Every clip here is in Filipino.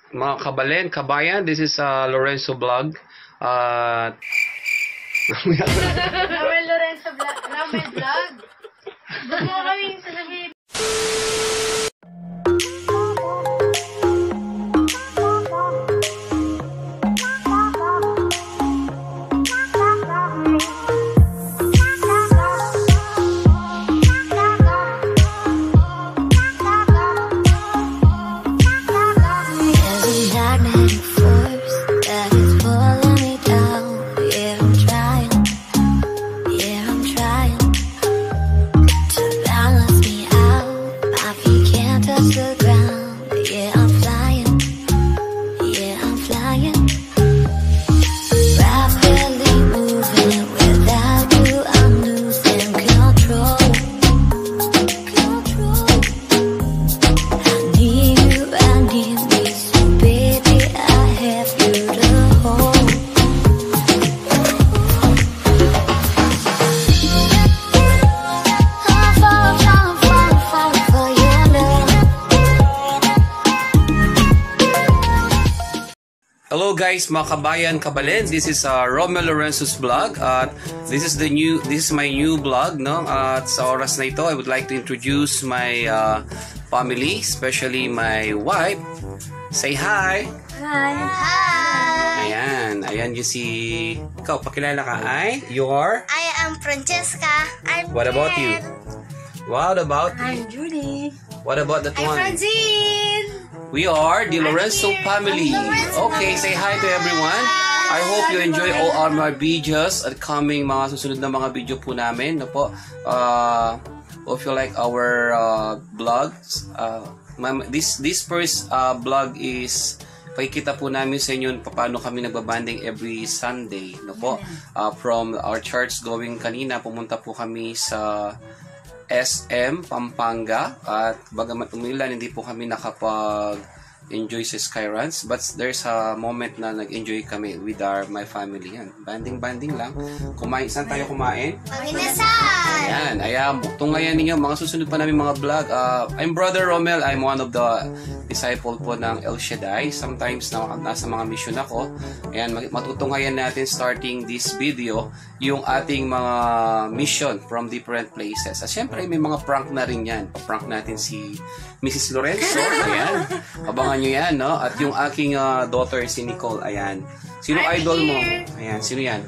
mga kabalen, kabayan, this is Lorenzo vlog. Lorenzo vlog. Doon mo kami sasabihin. Hello guys, mga kabayan, kabalen. This is Lorenzo's vlog. This is my new vlog, no? At sa oras na ito, I would like to introduce my family, especially my wife. Say hi. Hi. Hi. Ayan yung si ikaw, pakilala ka. I am Francesca. What about you? What about you? I'm Judy. What about that one? I'm Francine. We are the Lorenzo family. Okay, say hi to everyone. I hope you enjoy all my videos at coming mga susunod na mga video po namin. No po. Hope you like our vlogs. This first vlog is pakikita po namin sa inyo paano kami nagbabanding every Sunday. No po. From our church going kanina, pumunta po kami sa SM Pampanga at bagamat umulan hindi po kami nakapag-enjoy sa Skyruns, but there's a moment na nag-enjoy kami with my family. Yan, banding lang. Saan tayo kumain? Panginasan! Ayan, tungayan ninyo mga susunod pa namin mga vlog. I'm Brother Romel. I'm one of the disciple po ng El Shaddai. Sometimes nasa mga mission ako. Ayan, matutunghayan natin starting this video yung ating mga mission from different places. At syempre may mga prank na rin yan. Prank natin si Mrs. Lorenzo. Ayan, abangan nyo yan, no? At yung aking daughter si Nicole. Ayan, sino idol mo? Ayan, sino yan?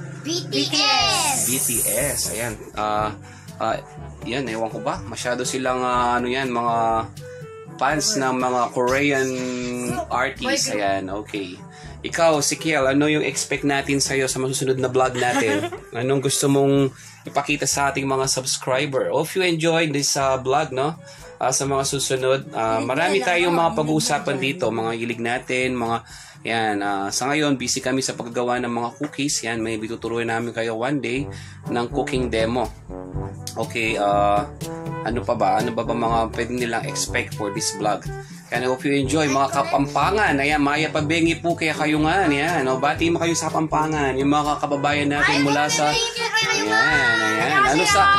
BTS. Ayan. Yan, ewan ko ba? Masyado silang mga fans ng mga Korean artists. Ayan, okay. Ikaw, si Kiel, ano yung expect natin sa'yo sa masusunod na vlog natin? Anong gusto mong ipakita sa ating mga subscriber? Hope you enjoyed this vlog, no? Sa mga susunod, marami tayong mga pag-uusapan dito, mga hilig natin, mga yan. Sa ngayon, busy kami sa paggawa ng mga cookies. Yan, may bituturuan namin kayo one day ng cooking demo. Okay, ano pa ba? Ano ba mga pwede nilang expect for this vlog? Kaya I hope you enjoy mga Kapampangan. Ayan, Maya Pabengi po kaya kayo nga. Ayan, bati mo kayo sa Kapampangan. Yung mga kababayan natin mula sa... Ayan.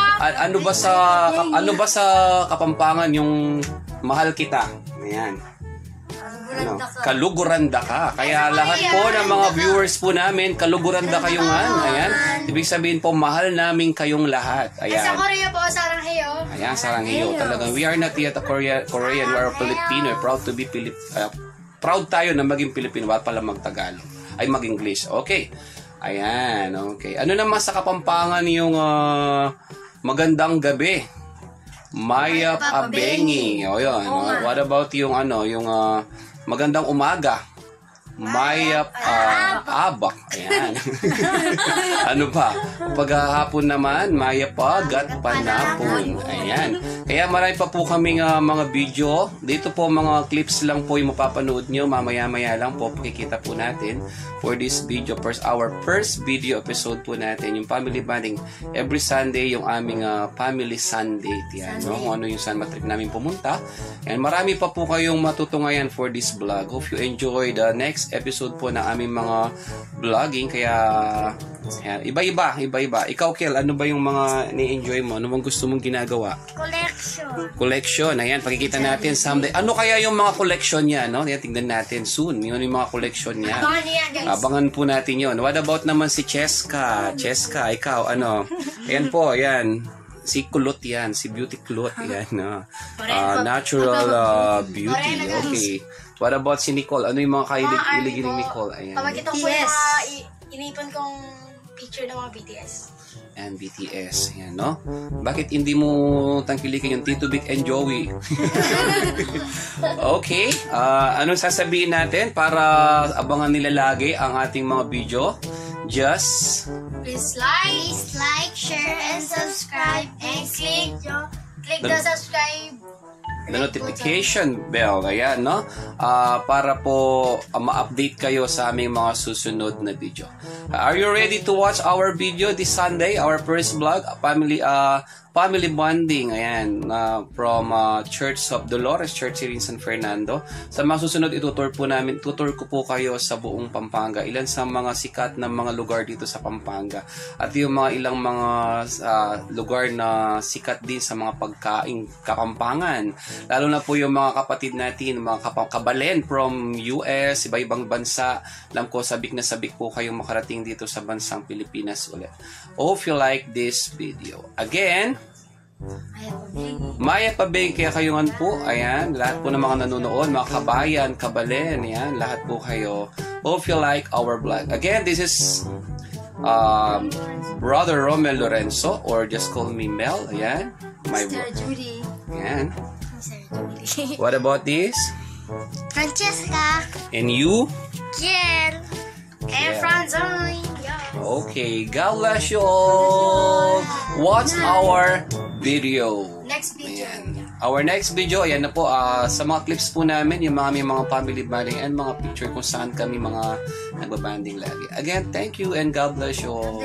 Ano ba sa Kapampangan yung mahal kita? Ayan. Kaluguranda ka. Kaya lahat po ng mga viewers po namin, kaluguranda kayo nga. Ayan. Ibig sabihin po, mahal namin kayong lahat. Ayan. Sa Korea po, saranghayo. Ayan, saranghayo. Talagang, we are not yet a Korean. We are a Filipino. Proud to be proud tayo na maging Pilipino. Wala pala mag-Tagalog. Ay, mag-English. Okay. Ayan. Okay. Ano naman sa Kapampangan yung magandang gabi? Maya Pabengi. O yun. What about yung yung magandang umaga? Maya Abak. Ayan. Ano pa? Paghahapon naman, Maya Pagat Panapon. Ayan. Kaya marami pa po kaming mga video. Dito po mga clips lang po yung mapapanood nyo. Mamaya-maya lang po pakikita po natin for this video. Our first video episode po natin. Yung family bonding. Every Sunday yung aming family Sunday. Yan, no? Kung ano yung saan matrip namin pumunta. And marami pa po kayong matutungayan for this vlog. Hope you enjoy the next episode po ng aming mga vlogging. Kaya Ayan. Iba-iba. Ikaw, Kel, ano ba yung mga ni-enjoy mo? Ano bang gusto mong ginagawa? Collection. Ayan, pakikita natin someday. Ano kaya yung mga collection niya, no? Ayan, tingnan natin soon. Yun yung mga collection niya. Abangan niya, guys. Abangan po natin yun. What about naman si Cheska? Cheska, ikaw, ano? Ayan po, ayan. Si Kulot yan. Si Beauty Kulot. Yan, no? Natural beauty. Okay. What about si Nicole? Ano yung mga kailig ni Nicole? Ayan. Pamagkita ko yung mga inipon kong picture ng mga BTS. And BTS. Yan, no? Bakit hindi mo tangkilikin yung Tito Vic and Joey? Okay. Anong sasabihin natin para abangan nila lagi ang ating mga video? Just Please like, share, and subscribe. And click the subscribe. the notification bell. Ayan, no? Para po ma-update kayo sa aming mga susunod na video. Are you ready to watch our video this Sunday? Our first vlog, family bonding. Ayan, from Church of Dolores, Church here in San Fernando. Sa mga susunod, tutur ko po kayo sa buong Pampanga. Ilan sa mga sikat na mga lugar dito sa Pampanga. At yung mga ilang mga lugar na sikat din sa mga pagkaing Kapampangan. Lalo na po yung mga kapatid natin, mga kabalen from US, iba-ibang bansa. Alam ko, sabik na sabik po kayong makarating dito sa bansang Pilipinas ulit. Hope you like this video. Again, Maya Pabeng, kaya kayongan po, ayan, lahat po ng mga nanonood, mga kabayan, kabalen, ayan, lahat po kayo. Hope you like our vlog. Again, this is Brother Romel Lorenzo, or just call me Mel, ayan. Mr. Judy. Ayan. Mr. Judy. What about this? Francesca. And you? Jen. And Franzoy. Okay, God bless you all. Watch our video. Next video. Ayan. Our next video, ayan na po, sa mga clips po namin, yung mga family bonding and mga picture kung saan kami mga nagbabanding lagi. Again, thank you and God bless you all.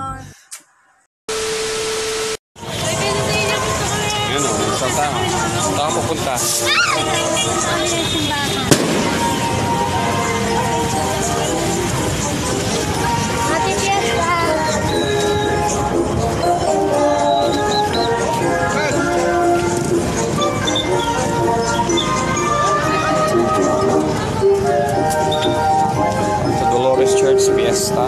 Yun o, saan tayo? Saan tayo pupunta? Church Fiesta.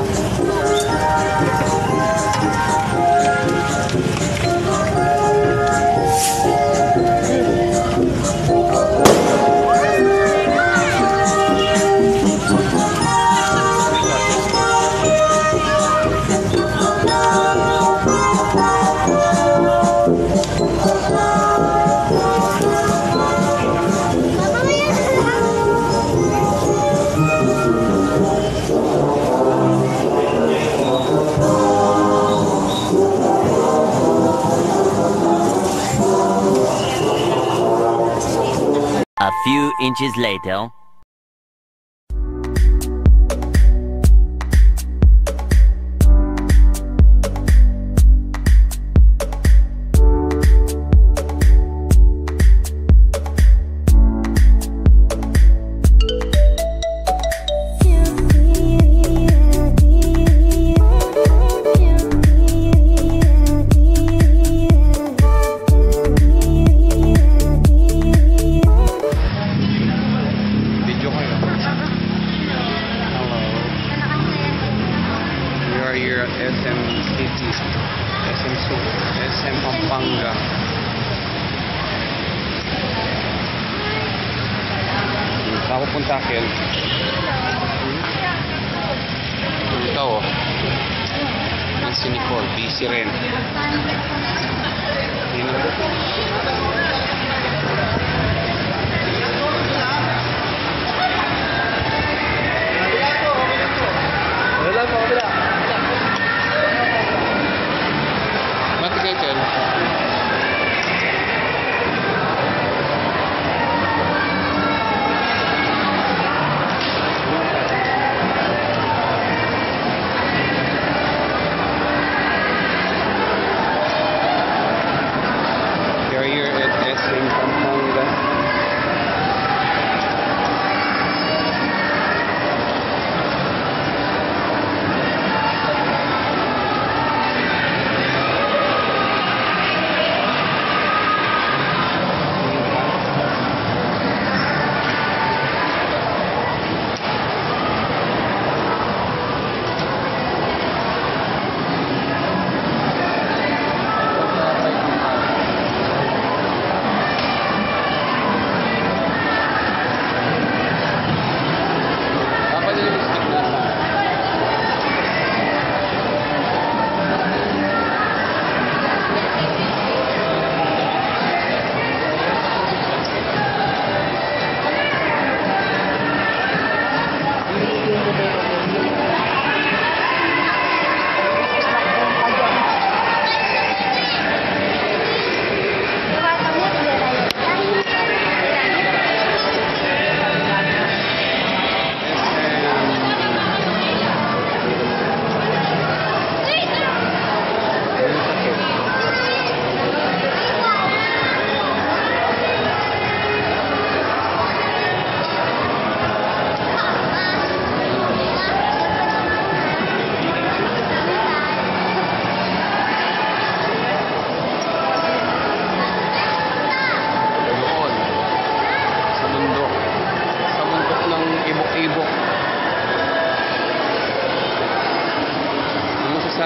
A few inches later. SM Pampanga. Saan pupunta, Kel? Ikaw, oh. Yan si Nicole, busy rin. Here at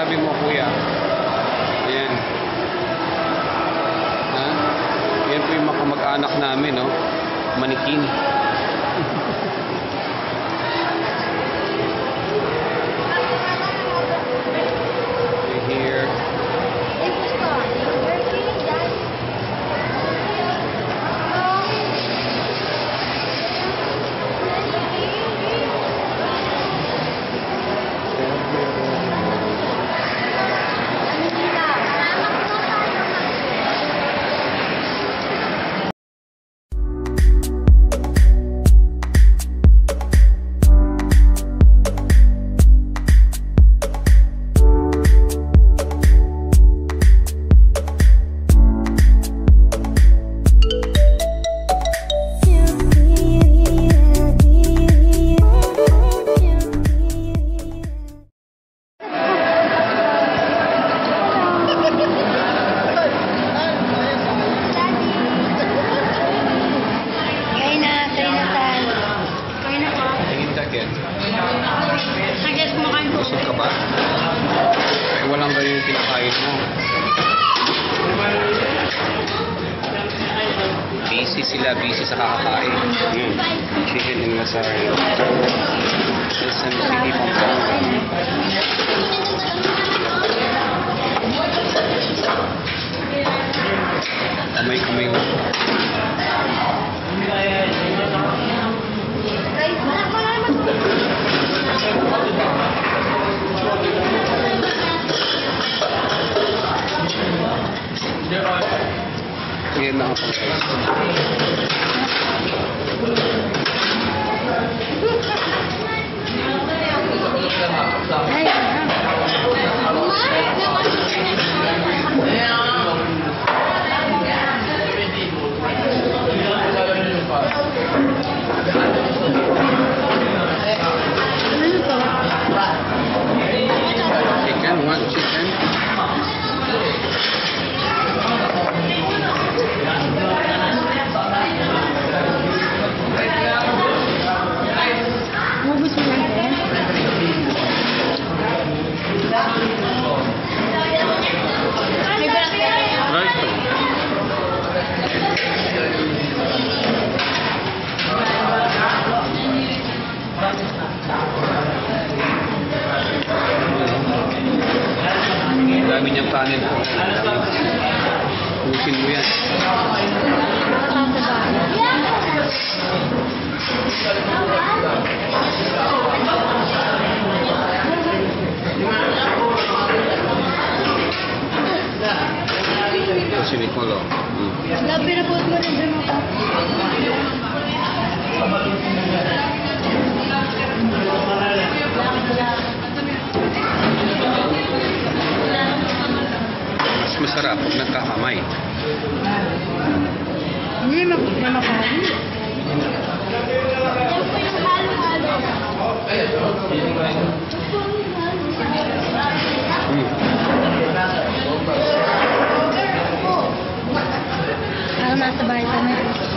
masasabi mo, kuya? Ayan. Ha? Yan po yung mga kamag-anak namin, no? Manikin. Here. Busog ka ba? Ay, walang ganyan yung kinakain mo. Busy sila, busy sa kakakain. Chicken and lasagna. Sesame City, Pampanga. Kamay-kamay lang. Ngayon na ako chicken, one chicken. Dami niyang kanin. Pusin mo yan. Si Nicolo. Labi na po mo rin dyan ako. Mas masarap pag nagkakamay. Hindi makain. Parang nasa bahay kami.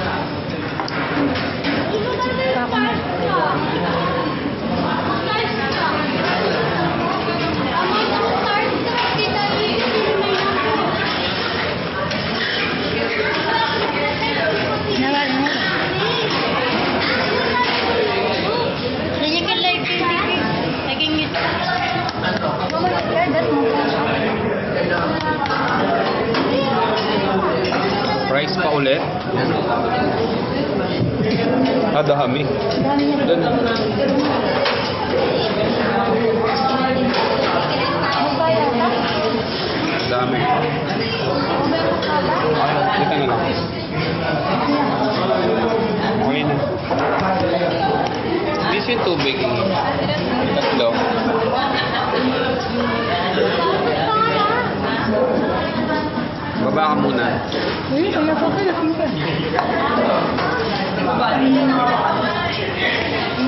Price pa ulit. Dami. Doon. Dami. Kita na lang. Okay na. This yung tubig. Tatlo. Baba ka muna. Kaya pa ka, lasing ka.